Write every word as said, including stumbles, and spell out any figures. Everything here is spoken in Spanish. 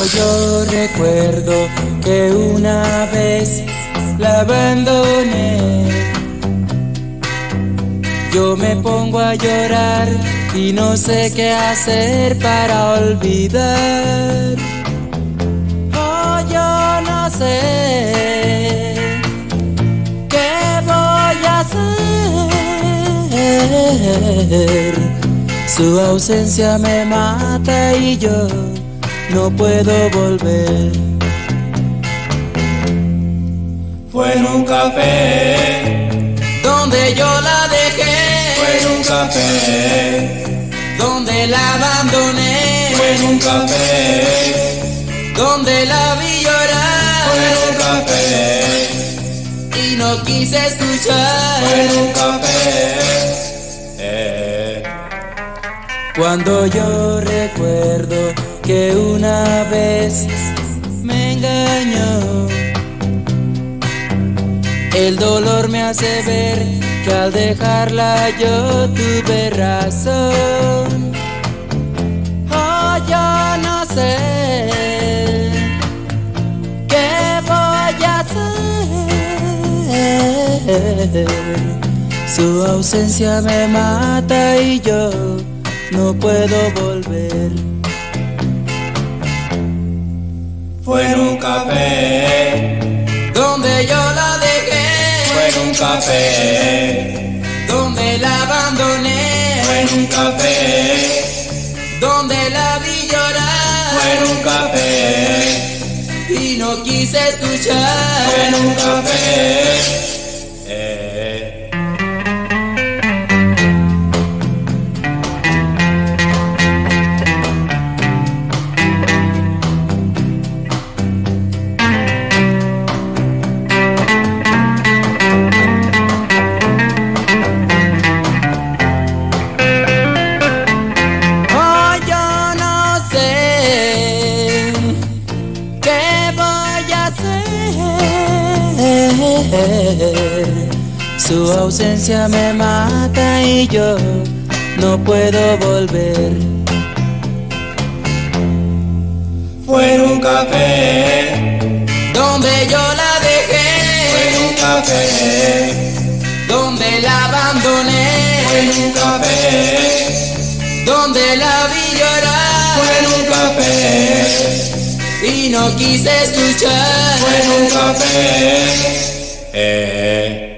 yo recuerdo que una vez la abandoné, yo me pongo a llorar y no sé qué hacer para olvidar. Oh, yo no sé qué voy a hacer. Su ausencia me mata y yo no puedo volver. Fue en un café donde yo la dejé, fue en un café donde la abandoné, fue en un café donde la vi llorar, fue en un café y no quise escuchar. fue en un café eh. Cuando yo recuerdo que una vez me engañó, el dolor me hace ver que al dejarla yo tuve razón. Oh, yo no sé qué voy a hacer. Su ausencia me mata y yo no puedo volver. Fue en un café Donde yo la dejé, fue en un café donde la abandoné, fue en un café donde la vi llorar, fue en un café y no quise escuchar. fue en un café eh. Oh, yo no sé qué voy a hacer. Su ausencia me mata y yo no puedo volver. Fue en un café Donde yo la dejé, fue en un café donde la abandoné, fue en un café donde la vi llorar, fue en un café y no quise escuchar. fue en un café eh.